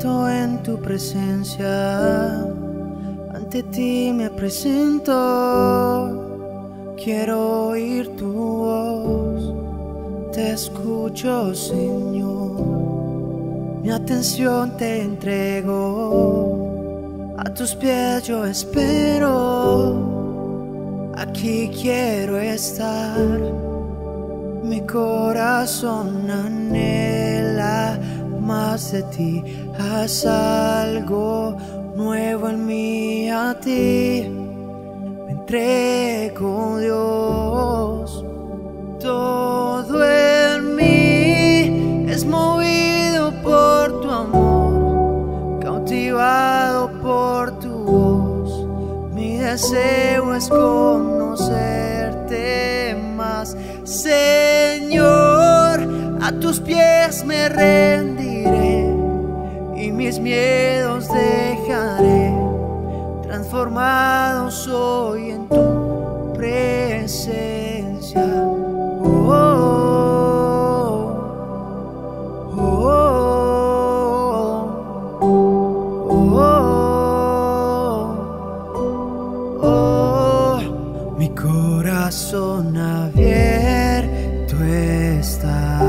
siento en tu presencia, ante ti me presento. Quiero oír tu voz, te escucho, Señor. Mi atención te entrego, a tus pies yo espero. Aquí quiero estar, mi corazón anhela más de ti. Haz algo nuevo en mí, a ti me entrego, Dios. Todo en mí es movido por tu amor, cautivado por tu voz. Mi deseo es conocerte más, Señor. A tus pies me rendiré y mis miedos dejaré. Transformado soy en tu presencia. Oh, oh, oh, oh, oh. Mi corazón abierto está.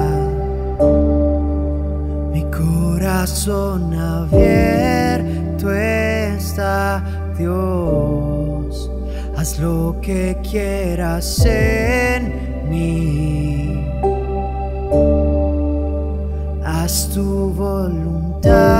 Mi corazón abierto está, Dios. Haz lo que quieras en mí. Haz tu voluntad.